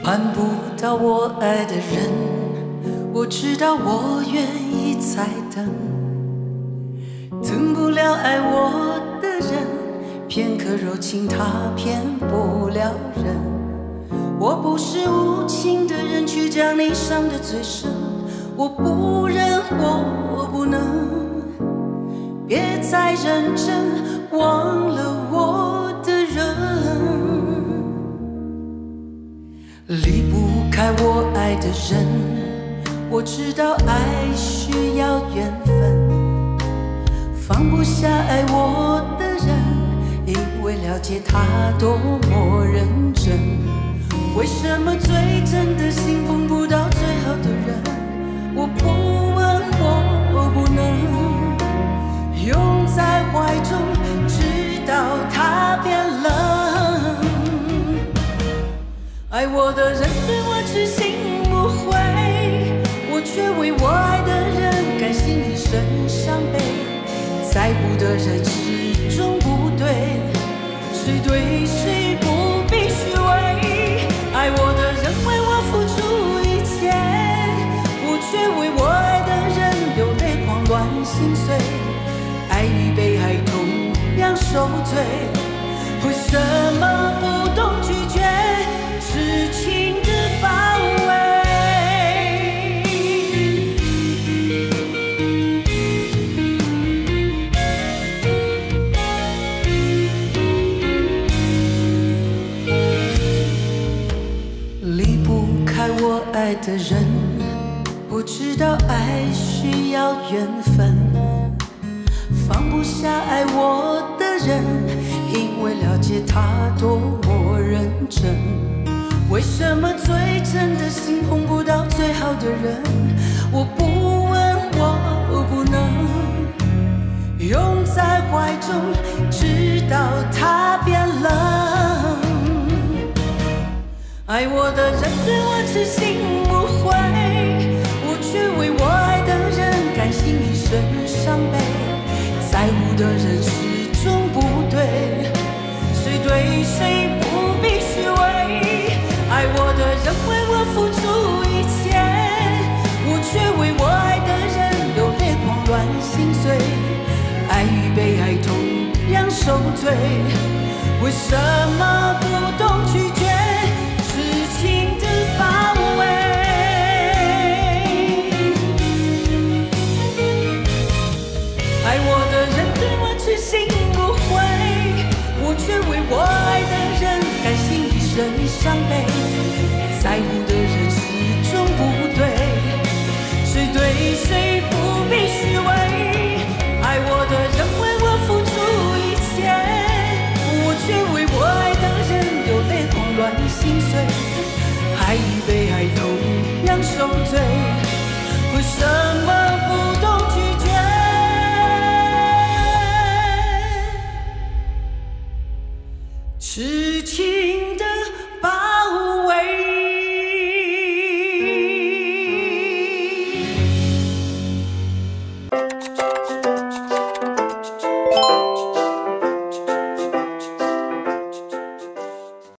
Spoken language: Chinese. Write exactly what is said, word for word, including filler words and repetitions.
盼不到我爱的人，我知道我愿意再等，等不了爱我的人，片刻柔情他骗不了人。我不是无情的人，去将你伤得最深，我不忍，我我不能，别再认真忘了我的人。离不开我爱的人，我知道爱需要缘分，放不下爱我的人，因为了解他多么认真。为什么最真的心碰不到最好的人？我不问，我我不能拥在怀中，直到他变冷。爱我的人对我痴心不悔，我却为我爱的人甘心一生伤悲。在乎的人始终不对，谁对谁不必虚伪。爱我的人为我付出一切，我却为我爱的人流泪狂乱心碎。爱与被爱同样受罪，为什么不懂拒绝痴情的包围？离不开我爱的人，我知道爱需要缘分，放不下爱我的人，因为了解他多么认真。为什么最真的心碰不到最好的人？我不问，我不能拥在怀中，直到他变冷。爱我的人对我痴心不悔，我却为我爱的人甘心一生伤悲。在乎的人始终不对，谁对谁不必虚伪。爱我的人为我付出一切，我却为我爱的人流泪狂乱心碎。爱与被爱同样受罪，为什么不懂拒绝痴情的包围？爱我的人对我痴心不悔，我却为我爱的人甘心一生伤悲。在乎的